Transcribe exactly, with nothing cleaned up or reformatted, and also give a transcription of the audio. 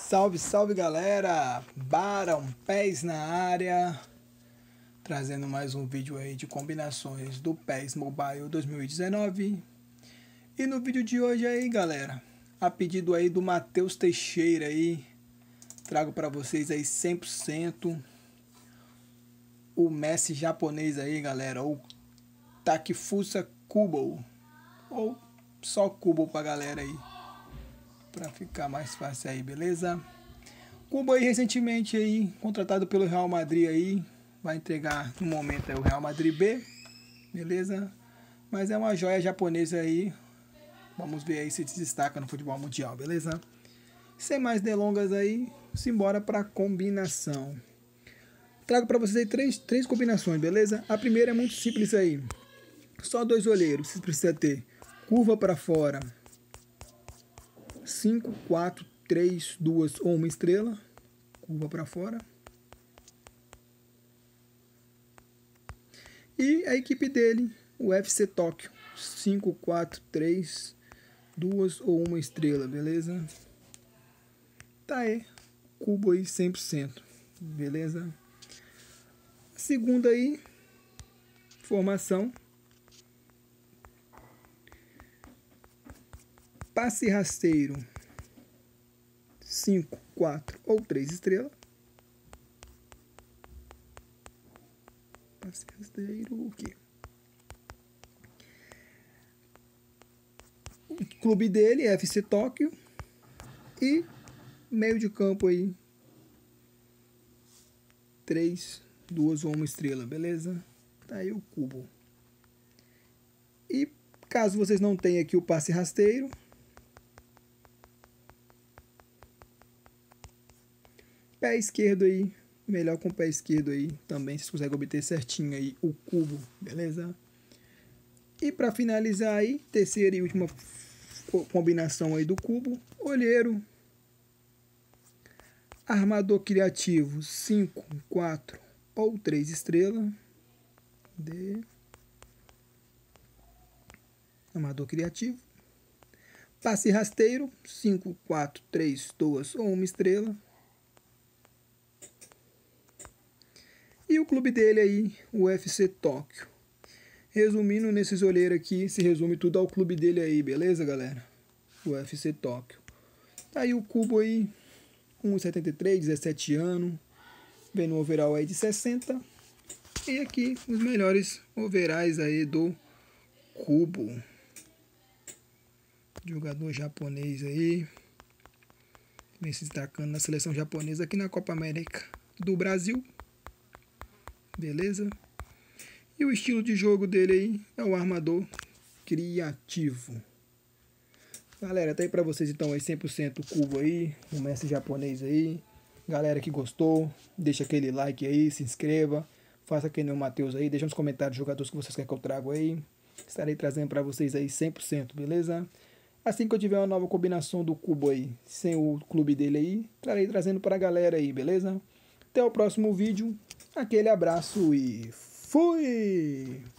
Salve, salve galera, Barão Pés na área, trazendo mais um vídeo aí de combinações do P E S Mobile dois mil e dezenove. E no vídeo de hoje aí galera, a pedido aí do Matheus Teixeira aí, trago para vocês aí cem por cento o Messi japonês aí galera, ou Takefusa Kubo, ou só Kubo pra galera aí, para ficar mais fácil aí, beleza? Kubo aí recentemente aí contratado pelo Real Madrid aí, vai entregar no momento é o Real Madrid B, beleza? Mas é uma joia japonesa aí, vamos ver aí se se destaca no futebol mundial, beleza? Sem mais delongas aí, simbora para combinação. Trago para vocês aí três, três combinações, beleza? A primeira é muito simples aí, só dois olheiros, você precisa ter curva para fora, cinco, quatro, três, duas ou uma estrela, curva para fora. E a equipe dele, o F C Tóquio, cinco, quatro, três, duas ou uma estrela, beleza? Tá aí, cubo aí cem por cento, beleza? A segunda aí, formação. Passe rasteiro, cinco, quatro ou três estrelas. Passe rasteiro, o quê? O clube dele é F C Tóquio. E meio de campo aí, três, duas ou uma estrela, beleza? Tá aí o cubo. E caso vocês não tenham aqui o passe rasteiro, pé esquerdo aí, melhor com o pé esquerdo aí, também vocês conseguem obter certinho aí o cubo, beleza? E para finalizar aí, terceira e última combinação aí do cubo, olheiro, armador criativo, cinco, quatro ou três estrelas, D. Armador criativo, passe rasteiro, cinco, quatro, três, duas ou uma estrela. E o clube dele aí, o F C Tóquio. Resumindo, nesses olheiros aqui, se resume tudo ao clube dele aí, beleza, galera? O F C Tóquio. Tá aí o cubo aí, um e setenta e três, dezessete anos. Vem no overall aí de sessenta. E aqui, os melhores overalls aí do cubo. Jogador japonês aí. Vem se destacando na seleção japonesa aqui na Copa América do Brasil. Beleza? E o estilo de jogo dele aí é o armador criativo. Galera, tá aí pra vocês então aí cem por cento cubo aí, o Messi japonês aí. Galera que gostou, deixa aquele like aí, se inscreva. Faça que nem o Matheus aí, deixa nos comentários os jogadores que vocês querem que eu trago aí. Estarei trazendo pra vocês aí cem por cento, beleza? Assim que eu tiver uma nova combinação do cubo aí, sem o clube dele aí, estarei trazendo pra galera aí, beleza? Até o próximo vídeo. Aquele abraço e fui!